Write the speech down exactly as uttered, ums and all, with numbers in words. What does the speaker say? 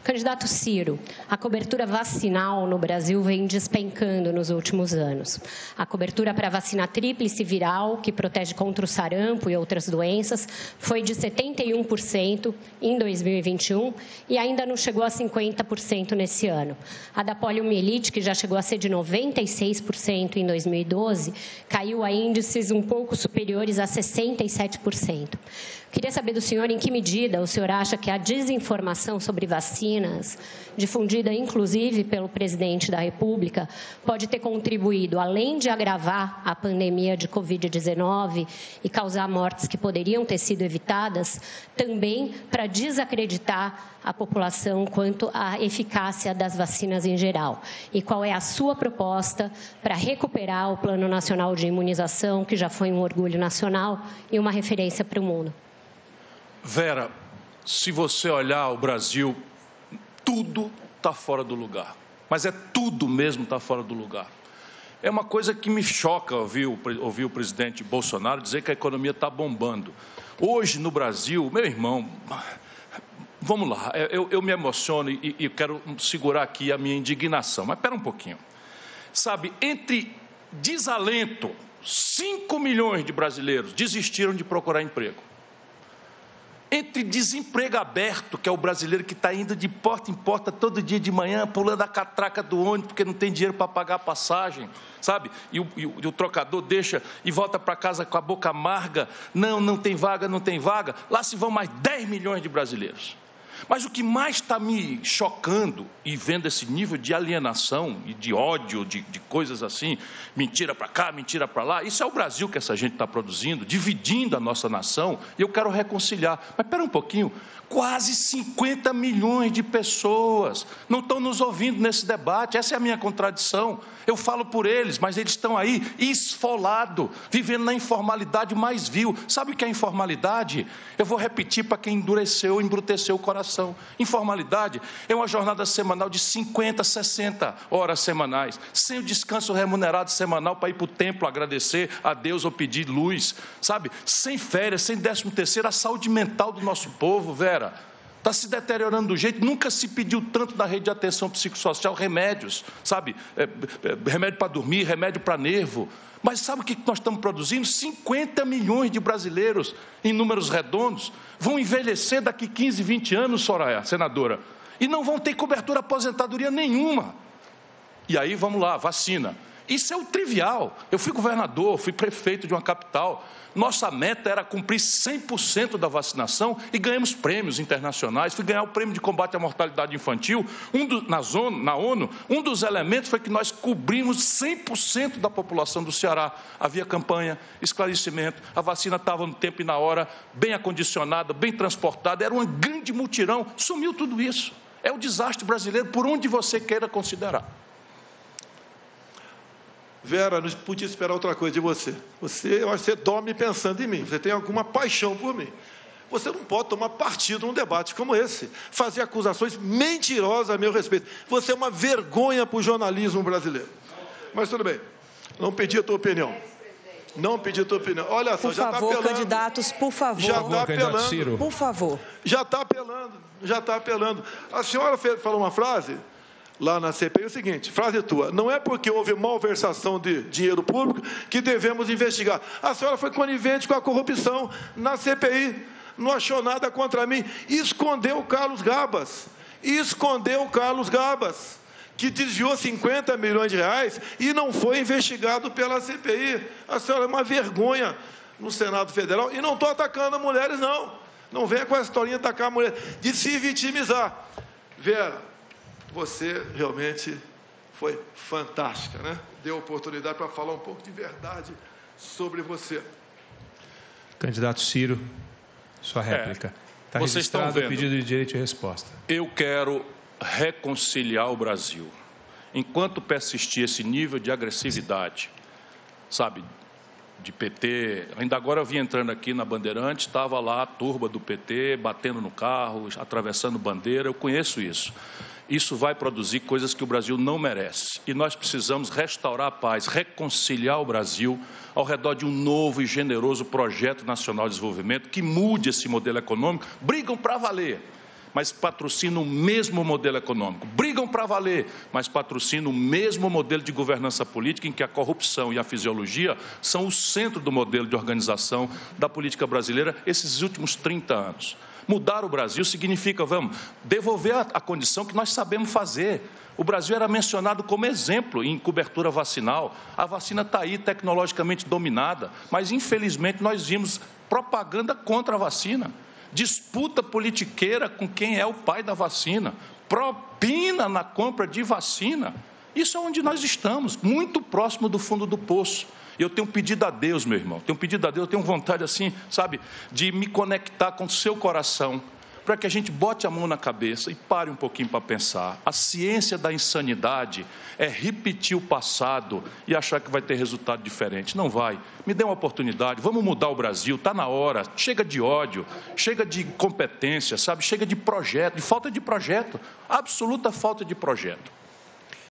Candidato Ciro, a cobertura vacinal no Brasil vem despencando nos últimos anos. A cobertura para a vacina tríplice viral, que protege contra o sarampo e outras doenças, foi de setenta e um por cento em dois mil e vinte e um e ainda não chegou a cinquenta por cento nesse ano. A da poliomielite, que já chegou a ser de noventa e seis por cento em dois mil e doze, caiu a índices um pouco superiores a sessenta e sete por cento. Queria saber do senhor em que medida o senhor acha que a desinformação sobre vacinas, difundida inclusive pelo presidente da República, pode ter contribuído, além de agravar a pandemia de covid dezenove e causar mortes que poderiam ter sido evitadas, também para desacreditar a população quanto à eficácia das vacinas em geral. E qual é a sua proposta para recuperar o Plano Nacional de Imunização, que já foi um orgulho nacional e uma referência para o mundo? Vera, se você olhar o Brasil, tudo está fora do lugar. Mas é tudo mesmo está fora do lugar. É uma coisa que me choca ouvir o, ouvir o presidente Bolsonaro dizer que a economia está bombando. Hoje, no Brasil, meu irmão, vamos lá, eu, eu me emociono e, e quero segurar aqui a minha indignação. Mas espera um pouquinho. Sabe, entre desalento, cinco milhões de brasileiros desistiram de procurar emprego. Entre desemprego aberto, que é o brasileiro que está indo de porta em porta todo dia de manhã, pulando a catraca do ônibus, porque não tem dinheiro para pagar a passagem, sabe? E o, e o, e o trocador deixa e volta para casa com a boca amarga. Não, não tem vaga, não tem vaga. Lá se vão mais dez milhões de brasileiros. Mas o que mais está me chocando e vendo esse nível de alienação e de ódio, de, de coisas assim, mentira para cá, mentira para lá, isso é o Brasil que essa gente está produzindo, dividindo a nossa nação, e eu quero reconciliar. Mas espera um pouquinho, quase cinquenta milhões de pessoas não estão nos ouvindo nesse debate, essa é a minha contradição. Eu falo por eles, mas eles estão aí esfolados, vivendo na informalidade mais vil. Sabe o que é informalidade? Eu vou repetir para quem endureceu, embruteceu o coração. Informalidade é uma jornada semanal de cinquenta, sessenta horas semanais, sem o descanso remunerado semanal para ir para o templo agradecer a Deus ou pedir luz, sabe? Sem férias, sem décimo terceiro, a saúde mental do nosso povo, Vera, está se deteriorando do jeito, nunca se pediu tanto na rede de atenção psicossocial remédios, sabe? É, é, remédio para dormir, remédio para nervo. Mas sabe o que nós estamos produzindo? cinquenta milhões de brasileiros, em números redondos, vão envelhecer daqui quinze, vinte anos, Soraya, senadora, e não vão ter cobertura aposentadoria nenhuma. E aí, vamos lá, vacina. Isso é o trivial. Eu fui governador, fui prefeito de uma capital. Nossa meta era cumprir cem por cento da vacinação e ganhamos prêmios internacionais. Fui ganhar o prêmio de combate à mortalidade infantil. Um do, na, zona, na ONU, um dos elementos foi que nós cobrimos cem por cento da população do Ceará. Havia campanha, esclarecimento, a vacina estava no tempo e na hora, bem acondicionada, bem transportada, era um grande mutirão. Sumiu tudo isso. É o desastre brasileiro, por onde você queira considerar. Vera, não podia esperar outra coisa de você. Você, eu acho que você dorme pensando em mim. Você tem alguma paixão por mim. Você não pode tomar partido num debate como esse. Fazer acusações mentirosas a meu respeito. Você é uma vergonha para o jornalismo brasileiro. Mas tudo bem. Não pedi a tua opinião. Não pedi a tua opinião. Olha só, por já está favor, apelando. candidatos, por favor. Já está apelando. Por favor. Já está apelando. Já está apelando. A senhora falou uma frase lá na C P I, o seguinte, frase tua: não é porque houve malversação de dinheiro público que devemos investigar. A senhora foi conivente com a corrupção na C P I, não achou nada contra mim, escondeu o Carlos Gabas, escondeu o Carlos Gabas, que desviou cinquenta milhões de reais e não foi investigado pela C P I. A senhora é uma vergonha no Senado Federal, e não estou atacando mulheres, não. Não venha com essa historinha de atacar a mulher, de se vitimizar. Vera, você realmente foi fantástica, né? Deu oportunidade para falar um pouco de verdade sobre você. Candidato Ciro, sua réplica. Está é, registrado o pedido de direito de resposta. Eu quero reconciliar o Brasil. Enquanto persistir esse nível de agressividade, sabe, de P T, ainda agora eu vim entrando aqui na Bandeirantes, estava lá a turba do P T, batendo no carro, atravessando bandeira, eu conheço isso. Isso vai produzir coisas que o Brasil não merece. E nós precisamos restaurar a paz, reconciliar o Brasil ao redor de um novo e generoso projeto nacional de desenvolvimento que mude esse modelo econômico. Brigam para valer, mas patrocinam o mesmo modelo econômico. Brigam para valer, mas patrocinam o mesmo modelo de governança política em que a corrupção e a fisiologia são o centro do modelo de organização da política brasileira esses últimos trinta anos. Mudar o Brasil significa, vamos, devolver a, a condição que nós sabemos fazer. O Brasil era mencionado como exemplo em cobertura vacinal. A vacina está aí, tecnologicamente dominada, mas, infelizmente, nós vimos propaganda contra a vacina, disputa politiqueira com quem é o pai da vacina, propina na compra de vacina. Isso é onde nós estamos, muito próximo do fundo do poço. E eu tenho pedido a Deus, meu irmão, tenho pedido a Deus, eu tenho vontade assim, sabe, de me conectar com o seu coração, para que a gente bote a mão na cabeça e pare um pouquinho para pensar. A ciência da insanidade é repetir o passado e achar que vai ter resultado diferente. Não vai. Me dê uma oportunidade, vamos mudar o Brasil, está na hora. Chega de ódio, chega de incompetência, sabe? Chega de projeto, de falta de projeto, absoluta falta de projeto.